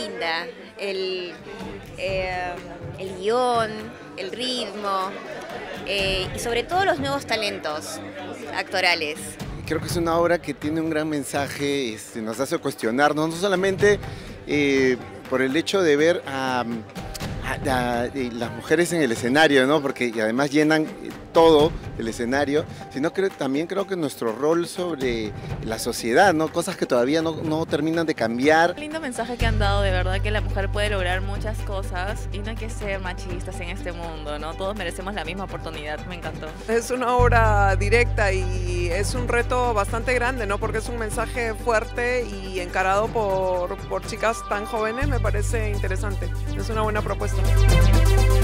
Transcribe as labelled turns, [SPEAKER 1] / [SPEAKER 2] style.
[SPEAKER 1] linda. El guión, el ritmo y sobre todo los nuevos talentos actorales.
[SPEAKER 2] Creo que es una obra que tiene un gran mensaje, nos hace cuestionarnos, no solamente por el hecho de ver a las mujeres en el escenario, ¿no? Porque y además llenan todo el escenario, sino que también creo que nuestro rol sobre la sociedad, ¿no? Cosas que todavía no terminan de cambiar.
[SPEAKER 3] Lindo mensaje que han dado, de verdad, que la mujer puede lograr muchas cosas y no hay que ser machistas en este mundo, ¿no? Todos merecemos la misma oportunidad, me encantó.
[SPEAKER 4] Es una obra directa y es un reto bastante grande, ¿no? Porque es un mensaje fuerte y encarado por chicas tan jóvenes, me parece interesante. Es una buena propuesta.